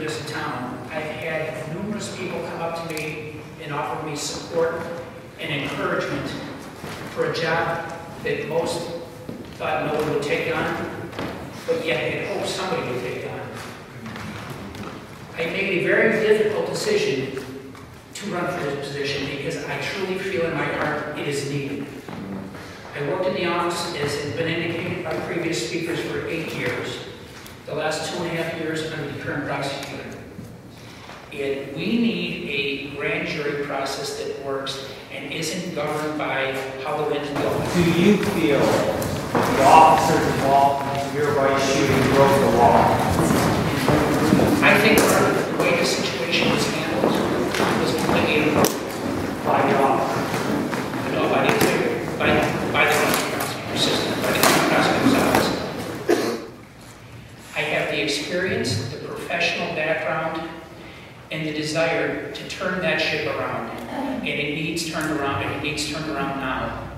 this town, I've had numerous people come up to me and offer me support and encouragement for a job that most thought no one would take on, but yet had hoped somebody would take on. I made a very difficult decision to run for this position because I truly feel in my heart it is needed. I worked in the office, as has been indicated by previous speakers, for 8 years. The last 2.5 years under the current prosecutor. And we need a grand jury process that works and isn't governed by how the wind's blowing. Do you feel the officers involved in your right shooting broke the law? I think the way the situation was handled was completely inappropriate. By the officer? No, by the prosecutor system, by the prosecutor's office. I have the experience, the professional background, and the desire to turn that ship around. And it needs turned around, and it needs turned around now.